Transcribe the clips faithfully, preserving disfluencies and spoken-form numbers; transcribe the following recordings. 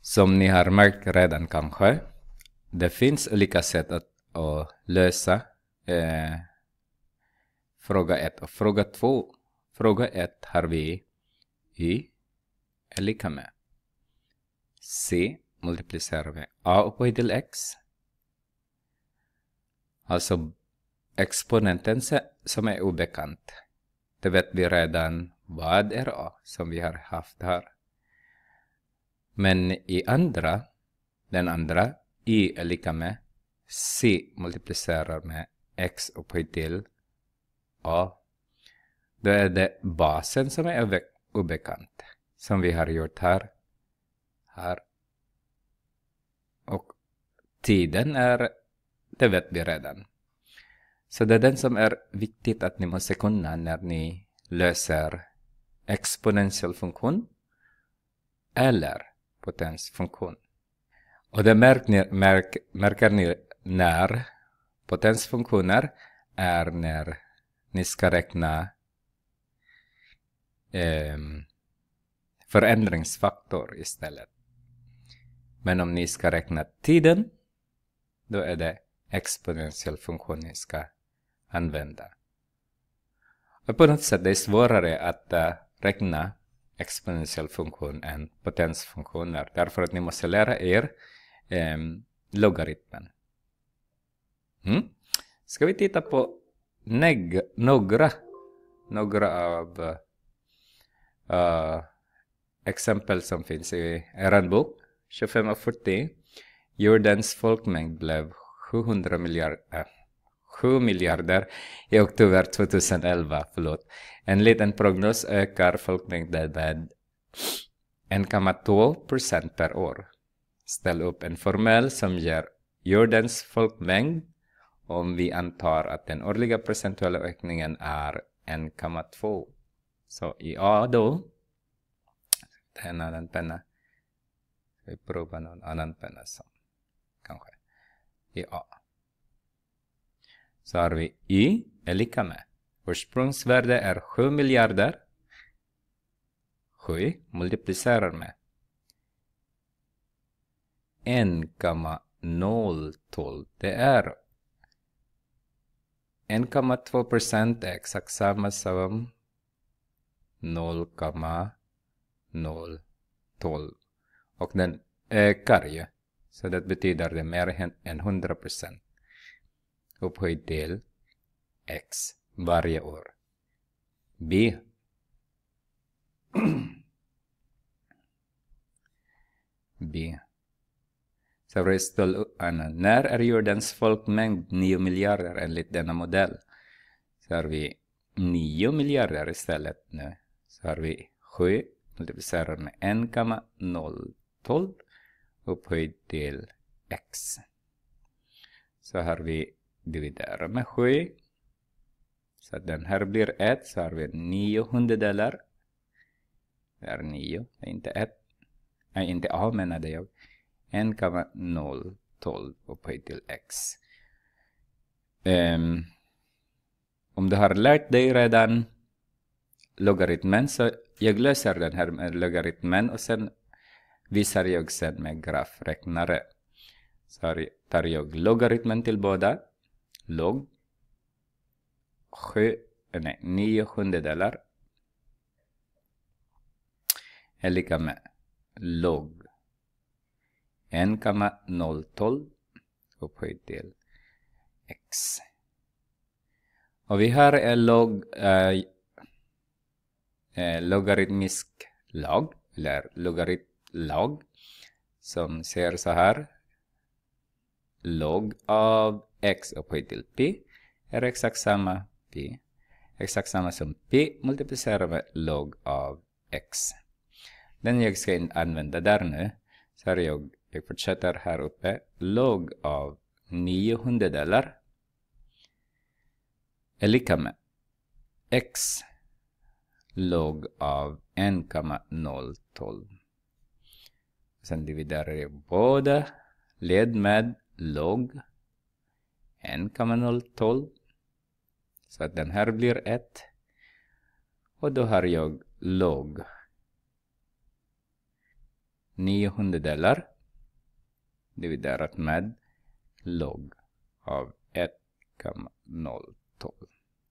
Som ni har märkt redan kanske, det finns olika sätt att, att lösa eh, fråga ett och fråga två. Fråga ett har vi y är lika med c multiplicerar med a upphöjt till x. Alltså exponenten som är obekant. Det vet vi redan vad är a som vi har haft här. Men i andra, den andra, y är lika med c multiplicerar med x upphöjt till a. Då är det basen som är obekant. Som vi har gjort här. Här. Och tiden är, det vet vi redan. Så det är den som är viktigt att ni måste kunna när ni löser exponential funktion eller potensfunktion. Och det märker ni, märk, märker ni när potensfunktioner är när ni ska räkna eh, förändringsfaktor istället. Men om ni ska räkna tiden, då är det exponential funktion ni ska använda. Och på något sätt det är svårare att uh, räkna exponential funktion än potensfunktioner. Därför att ni måste lära er um, logaritmen. Mm. Ska vi titta på neg några, några av uh, exempel som finns i er bok. tjugofem och fyrtio. Jordens folkmängd blev sjuhundra miljarder, äh, sju miljarder i oktober tjugoelva. Förlåt. En liten prognos ökar folkmängden med en komma två procent per år. Ställ upp en formel som ger jordens folkmängd om vi antar att den årliga procentuella ökningen är en komma två. Så i A då, det är en annan penna. Vi provar någon annan penna som kanske i A. Så har vi y är lika med. Ursprungsvärde är sju miljarder. sju multiplicerar med en komma noll tolv. Det är en komma två procent är exakt samma som noll komma noll tolv. Och den ökar ju. Så det betyder det mer än hundra procent. Upphöjt till x varje år. B. B. Så vi står när är jordens folkmängd nio miljarder enligt denna modell? Så har vi nio miljarder istället nu. Så har vi sju multiplicerar med en komma noll tolv upphöjt till x. Så har vi dividerar med sju. Så att den här blir ett. Så har vi nio hundradelar. Det är nio, det är inte ett. Nej, inte a menade jag. en komma noll tolv upphöjt till x. Um, om du har lärt dig redan logaritmen, så jag löser den här med logaritmen och sen visar jag sen med grafräknare. Så tar jag logaritmen till båda. Log sju, nej, nio hundradelar är lika med log en komma noll tolv upphöjt till x. Och vi har en log, äh, äh, logaritmisk lag, eller logaritlag, som ser så här. Log av x upphöjt till p är exakt samma p. Exakt samma som p multiplicerar med log av x. Den jag ska använda där nu. Så här jag, jag fortsätter här uppe. Log av nio hundradelar är lika med x log av en komma noll tolv. Sen dividerar jag båda led med log en komma noll tolv. Så att den här blir ett. Och då har jag log nio hundradelar dividerat med log av ett komma noll tolv.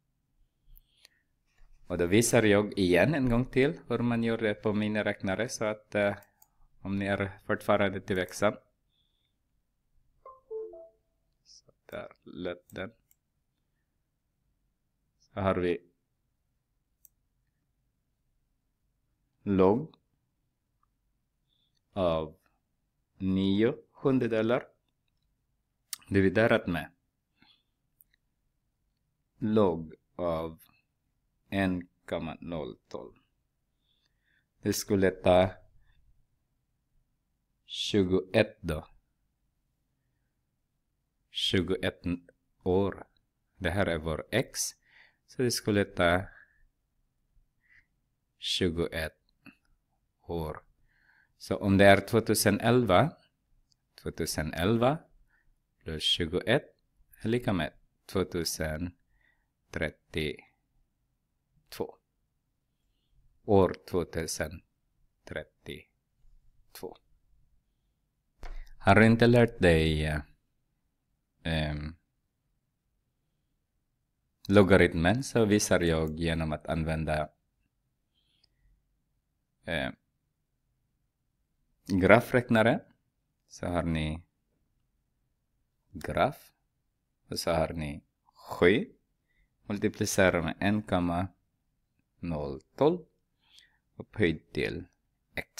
Och då visar jag igen en gång till hur man gör det på miniräknare, så att uh, om ni är fortfarande tillväxan. Så där lät den. Så har vi log av nio hundradelar dividerat med log av ett komma noll tolv. Det skulle ta tjugoett då. tjugoett år. Det här är vår x. Så det skulle ta tjugoett år. Så om det är tjugoelva, tjugoelva plus tjugoett är lika med tjugotrettiotvå. År tjugotrettiotvå. Har du inte lärt dig um, logaritmen, så visar jag genom att använda um, grafräknare. Så har ni graf. Och så har ni sju. Multiplicera med ett komma noll tolv. Upphöjt till x.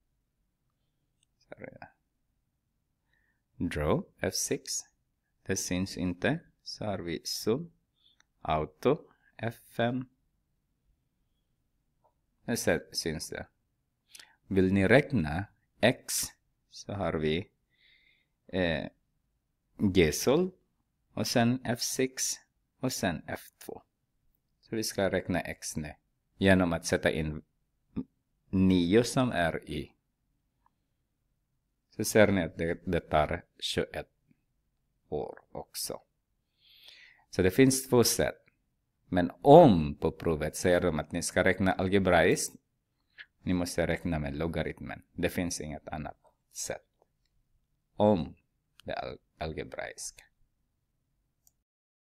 Draw F sex. Det syns inte. Så har vi sum. Auto F fem. Det syns det. Vill ni räkna x, så har vi eh, G-sol och sen F sex och sen F två. Så vi ska räkna x nu genom att sätta in nio som är i. Så ser ni att det, det tar tjugoett år också. Så det finns två sätt. Men om på provet säger de att ni ska räkna algebraiskt, ni måste räkna med logaritmen. Det finns inget annat sätt. Om det är algebraiska.